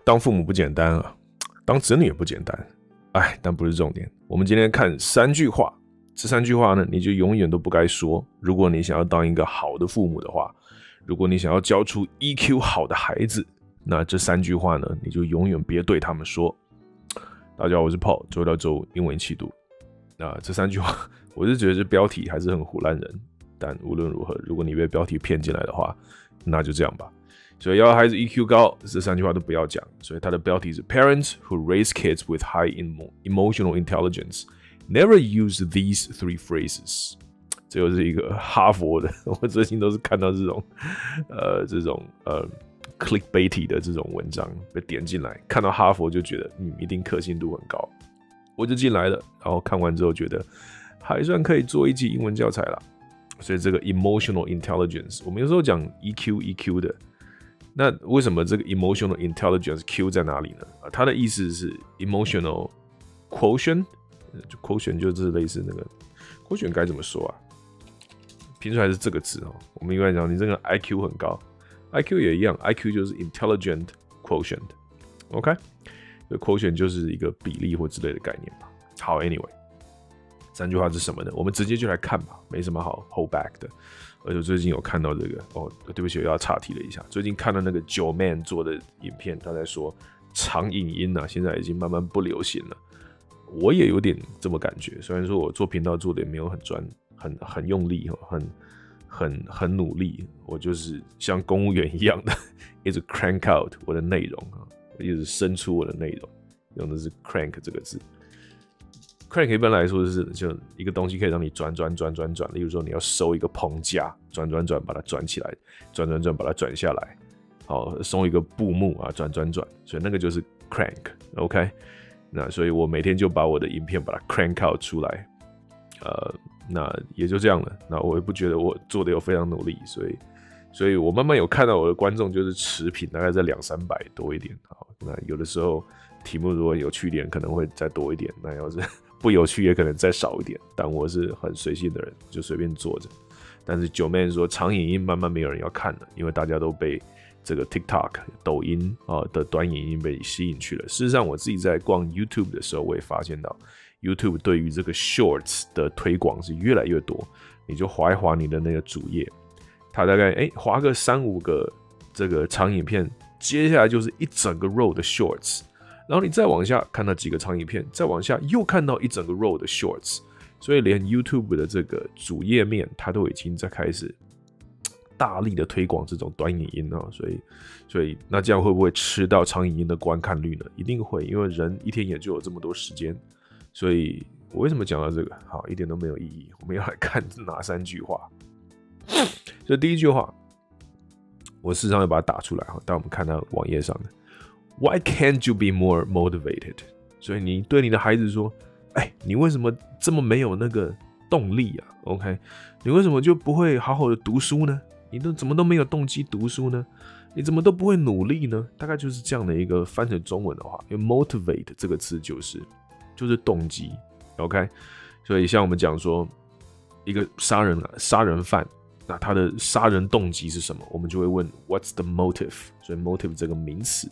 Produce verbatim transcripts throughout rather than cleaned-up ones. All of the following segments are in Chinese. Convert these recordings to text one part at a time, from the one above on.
当父母不简单啊，当子女也不简单。哎，但不是重点。我们今天看三句话，这三句话呢，你就永远都不该说。如果你想要当一个好的父母的话，如果你想要教出 E Q 好的孩子，那这三句话呢，你就永远别对他们说。大家好，我是 Paul， 周一到周五英文一起读。那这三句话，我是觉得这标题还是很唬烂人。但无论如何，如果你被标题骗进来的话，那就这样吧。所以要孩子 E Q 高，这三句话都不要讲。所以它的标题是 Parents who raise kids with high emotional intelligence never use these three phrases。这又是一个哈佛的，我最近都是看到这种呃这种呃 clickbaity 的这种文章被点进来，看到哈佛就觉得嗯一定可信度很高，我就进来了。然后看完之后觉得还算可以做一集英文教材啦。所以这个 emotional intelligence， 我们有时候讲 E Q E Q 的。那为什么这个 emotional intelligence Q 在哪里呢？啊，它的意思是 emotional quotient， 就 quotient 就是类似那个 quotient 该怎么说啊？拼出来是这个字哦。我们一般讲你这个 I Q 很高 ，I Q 也一样 ，I Q 就是 intelligent quotient，OK？、Okay? 所以 quotient 就是一个比例或之类的概念吧。好 ，anyway， 三句话是什么呢？我们直接就来看吧，没什么好 hold back 的。而且最近有看到这个哦，对不起，我要岔题了一下。最近看到那个九 man 做的影片，他在说长影音啊，现在已经慢慢不流行了。我也有点这么感觉，虽然说我做频道做的也没有很专、很很用力、很很很努力，我就是像公务员一样的，一直 crank out 我的内容啊，一直生出我的内容，用的是 crank 这个字。crank 一般来说是就一个东西可以让你转转转转转，例如说你要收一个棚架，转转转把它转起来，转转转把它转下来，好，收一个布幕啊，转转转，所以那个就是 crank，OK？、Okay? 那所以我每天就把我的影片把它 crank out 出来，呃，那也就这样了。那我也不觉得我做的有非常努力，所以，所以我慢慢有看到我的观众就是持平，大概在两三百多一点。好，那有的时候题目如果有趣一点，可能会再多一点。那要是不有趣也可能再少一点，但我是很随性的人，就随便做着。但是九妹说长影音慢慢没有人要看了，因为大家都被这个 TikTok、抖音啊的短影音被吸引去了。事实上，我自己在逛 YouTube 的时候，我也发现到 YouTube 对于这个 Shorts 的推广是越来越多。你就滑一滑你的那个主页，它大概哎滑个三五个这个长影片，接下来就是一整个 row 的 Shorts。然后你再往下看到几个长影片，再往下又看到一整个 row 的 shorts， 所以连 YouTube 的这个主页面，它都已经在开始大力的推广这种短影音啊，所以，所以那这样会不会吃到长影音的观看率呢？一定会，因为人一天也就有这么多时间，所以我为什么讲到这个？好，一点都没有意义。我们要来看哪三句话？所以第一句话，我事实上要把它打出来哈，但我们看到网页上的。Why can't you be more motivated？ 所以你对你的孩子说：“哎，你为什么这么没有那个动力啊 ？OK， 你为什么就不会好好的读书呢？你都怎么都没有动机读书呢？你怎么都不会努力呢？”大概就是这样的一个翻成中文的话，因为 motivate 这个词就是就是动机 ，OK。所以像我们讲说一个杀人杀人犯，那他的杀人动机是什么？我们就会问 What's the motive？ 所以 motive 这个名词。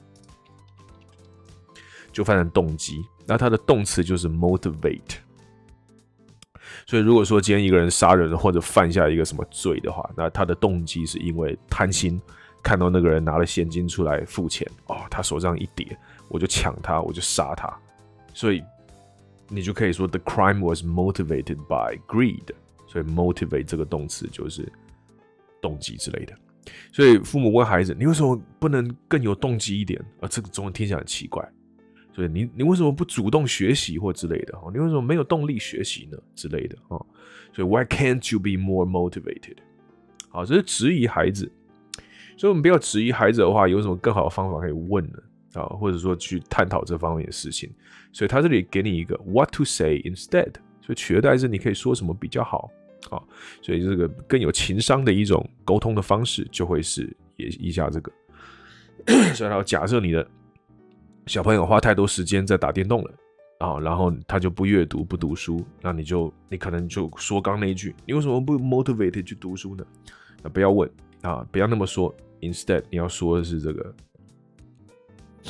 就翻成动机，那它的动词就是 motivate。所以如果说今天一个人杀人或者犯下一个什么罪的话，那他的动机是因为贪心，看到那个人拿了现金出来付钱，哦，他手上一叠，我就抢他，我就杀他。所以你就可以说 the crime was motivated by greed。所以 motivate 这个动词就是动机之类的。所以父母问孩子：“你为什么不能更有动机一点？”啊，这个中文听起来很奇怪。所以你你为什么不主动学习或之类的？你为什么没有动力学习呢？之类的啊。所以 Why can't you be more motivated？ 好，这是质疑孩子。所以我们不要质疑孩子的话，有什么更好的方法可以问呢？啊，或者说去探讨这方面的事情。所以他这里给你一个 What to say instead。所以取而代之，你可以说什么比较好？啊，所以这个更有情商的一种沟通的方式，就会是以下这个。所以他假设你的小朋友花太多时间在打电动了啊，然后他就不阅读不读书，那你就你可能就说刚那一句，你为什么不 motivate 去读书呢？那不要问啊，不要那么说 ，instead 你要说的是这个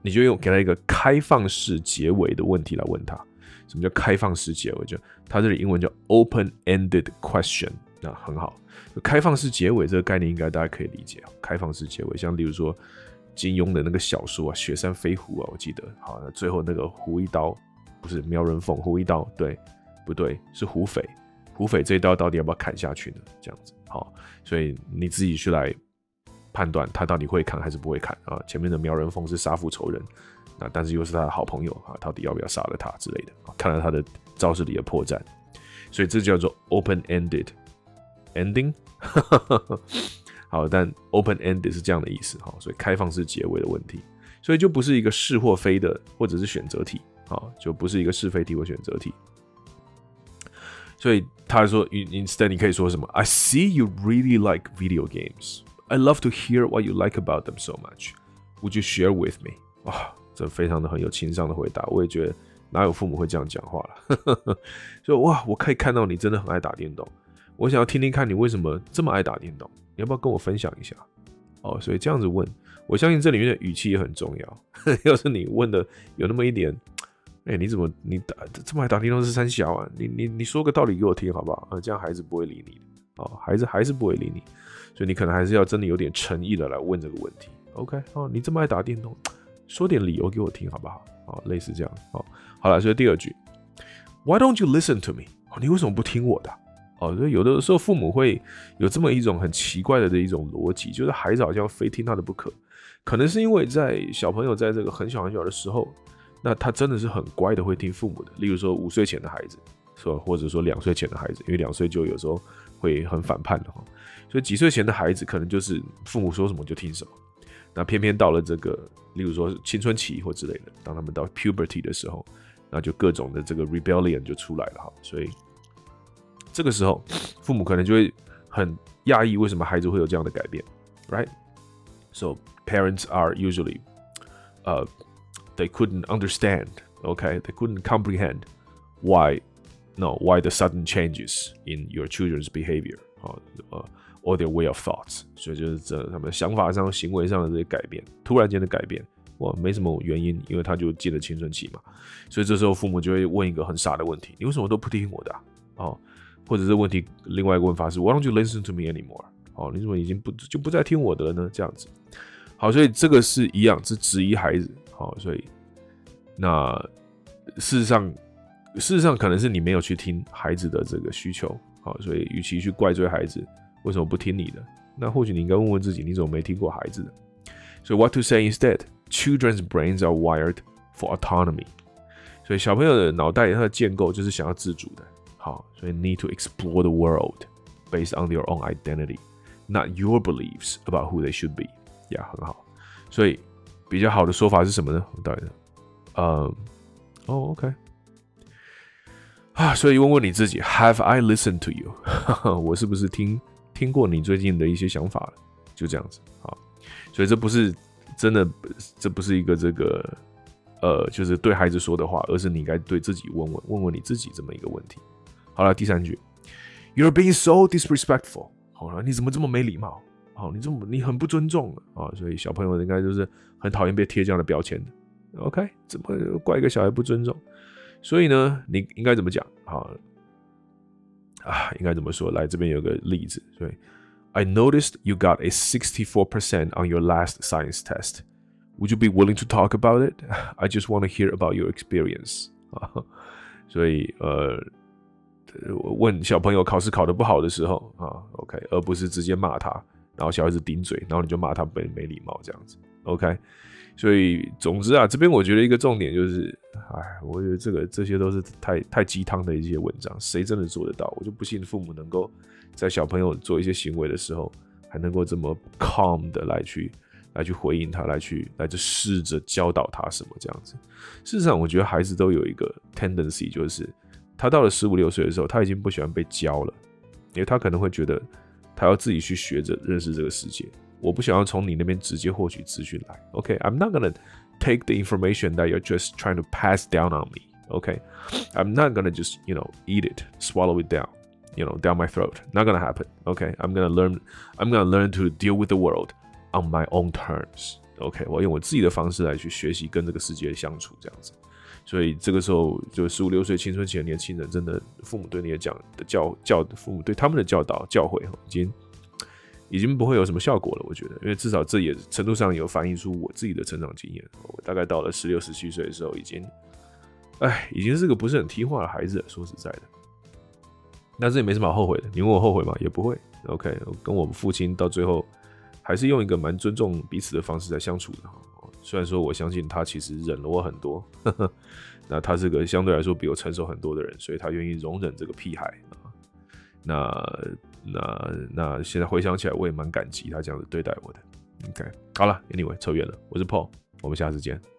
你就用给他一个开放式结尾的问题来问他。什么叫开放式结尾？就它这里英文叫 open-ended question， 那很好。开放式结尾这个概念应该大家可以理解。开放式结尾，像例如说金庸的那个小说啊，《雪山飞狐》啊，我记得，好，那最后那个胡一刀不是苗人凤，胡一刀对不对？是胡斐，胡斐这一刀到底要不要砍下去呢？这样子，好，所以你自己去来判断他到底会砍还是不会砍啊。前面的苗人凤是杀父仇人。那但是又是他的好朋友啊，到底要不要杀了他之类的？看到他的招式里的破绽，所以这叫做 open-ended ending 。好，但 open-ended 是这样的意思，所以开放式结尾的问题，所以就不是一个是或非的，或者是选择题，就不是一个是非题或选择题。所以他说 ，instead 你可以说什么 ？I see you really like video games. I love to hear what you like about them so much. Would you share with me？ 哇。这非常的很有情商的回答，我也觉得哪有父母会这样讲话了？所以哇，我可以看到你真的很爱打电动，我想要听听看你为什么这么爱打电动，你要不要跟我分享一下？哦，所以这样子问，我相信这里面的语气也很重要。要是你问的有那么一点，哎、欸，你怎么你打这么爱打电动是三小啊？你你你说个道理给我听好不好？啊，这样孩子不会理你的，哦，孩子还是不会理你，所以你可能还是要真的有点诚意的来问这个问题。OK， 哦，你这么爱打电动。说点理由给我听好不好？哦，类似这样。哦，好了，所以第二句 ，Why don't you listen to me？ 哦，你为什么不听我的？哦，所以有的时候父母会有这么一种很奇怪的的一种逻辑，就是孩子好像非听他的不可。可能是因为在小朋友在这个很小很小的时候，那他真的是很乖的，会听父母的。例如说五岁前的孩子，说或者说两岁前的孩子，因为两岁就有时候会很反叛的哈。所以几岁前的孩子可能就是父母说什么就听什么。那偏偏到了这个，例如说青春期或之类的，当他们到 puberty 的时候，那就各种的这个 rebellion 就出来了哈。所以这个时候，父母可能就会很讶异，为什么孩子会有这样的改变 ，right? So parents are usually, uh, they couldn't understand, okay? They couldn't comprehend why, no, why the sudden changes in your children's behavior, 啊，呃。or their way of thoughts， 所以就是这他们想法上、行为上的这些改变，突然间的改变，哇，没什么原因，因为他就进了青春期嘛，所以这时候父母就会问一个很傻的问题：你为什么都不听我的、啊？哦，或者这问题另外一个问法是 Why don't you listen to me anymore？ 哦，你怎么已经不就不再听我的了呢？这样子，好，所以这个是一样，是质疑孩子，好，所以那事实上，事实上可能是你没有去听孩子的这个需求，好，所以与其去怪罪孩子。为什么不听你的？那或许你应该问问自己，你怎么没听过孩子的？所以 what to say instead? Children's brains are wired for autonomy. 所以小朋友的脑袋它的建构就是想要自主的。好，所以 need to explore the world based on their own identity, not your beliefs about who they should be. 呀，很好。所以比较好的说法是什么呢？到底呢？嗯，哦 ，OK。啊，所以问问你自己 ，Have I listened to you？ 我是不是听？听过你最近的一些想法了，就这样子，好，所以这不是真的，这不是一个这个，呃，就是对孩子说的话，而是你应该对自己问问问问你自己这么一个问题。好了，第三句 ，You're being so disrespectful， 好了，你怎么这么没礼貌？好，你这么你很不尊重啊，所以小朋友应该就是很讨厌被贴这样的标签的。OK， 怎么怪一个小孩不尊重？所以呢，你应该怎么讲？好。啊，应该怎么说？来，这边有个例子，所以 I noticed you got a sixty-four percent on your last science test. Would you be willing to talk about it? I just want to hear about your experience. 啊，所以呃，问小朋友考试考得不好的时候啊 ，OK， 而不是直接骂他，然后小孩子顶嘴，然后你就骂他没没礼貌这样子 ，OK。所以总之啊，这边我觉得一个重点就是，哎，我觉得这个这些都是太太鸡汤的一些文章，谁真的做得到？我就不信父母能够在小朋友做一些行为的时候，还能够这么 calm 的来去来去回应他，来去来去试着教导他什么这样子。事实上，我觉得孩子都有一个 tendency， 就是他到了十五六岁的时候，他已经不喜欢被教了，因为他可能会觉得他要自己去学着认识这个世界。我不想要从你那边直接获取资讯来 ，OK？ I'm not gonna take the information that you're just trying to pass down on me, OK? I'm not gonna just, you know, eat it, swallow it down, you know, down my throat. Not gonna happen, OK? I'm gonna learn, I'm gonna learn to deal with the world on my own terms, OK， 我用我自己的方式来去学习跟这个世界相处，这样子。所以这个时候，就十五六岁青春期的年轻人，真的父母对你讲的教教，父母对他们的教导教诲，已经已经不会有什么效果了。我觉得，因为至少这也程度上有反映出我自己的成长经验。我大概到了十六、十七岁的时候，已经，哎，已经是个不是很听话的孩子了。说实在的，但是也没什么好后悔的。你问我后悔吗？也不会。OK， 跟我们父亲到最后。还是用一个蛮尊重彼此的方式在相处的。虽然说我相信他其实忍了我很多，呵呵，那他是个相对来说比我成熟很多的人，所以他愿意容忍这个屁孩。那那那现在回想起来，我也蛮感激他这样子对待我的。OK， 好了 ，Anyway， 扯远了，我是 Paul， 我们下次见。